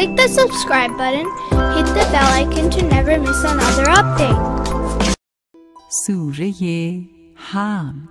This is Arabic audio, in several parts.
click the subscribe button, hit the bell icon to never miss another update. سوره حمد.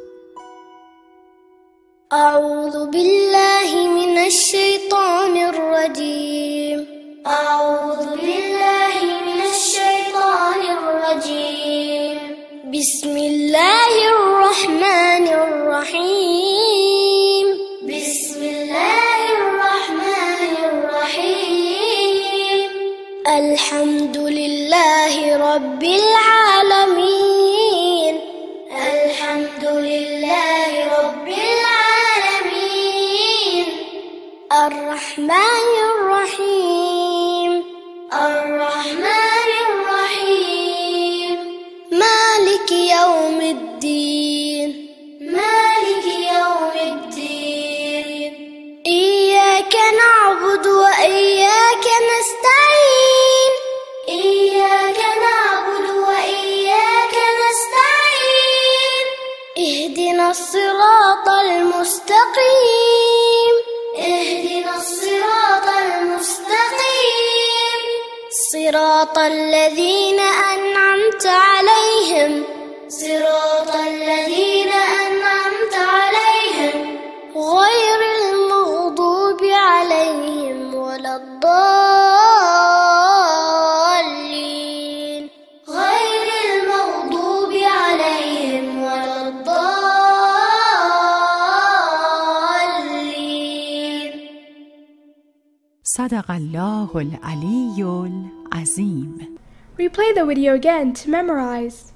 أعوذ بالله من الشيطان الرجيم. أعوذ بالله من الشيطان الرجيم. بسم الله الرحمن الرحيم. بسم الله الرحمن الرحيم. الحمد لله رب العالمين. الحمد لله رب العالمين. الرحمن الرحيم. الرحمن الرحيم. مالك يوم الدين. مالك يوم الدين. إياك نعبد وإياك نستعين. إياك نعبد وإياك نستعين. اهدنا الصراط المستقيم. اهدنا الصراط المستقيم. صراط الذين أنعمت عليهم. صراط الذين أنعمت عليهم غير المغضوب عليهم ولا الضالين. غير المغضوب عليهم ولا الضالين. صدق الله العلی العظیم. Replay the video again to memorize.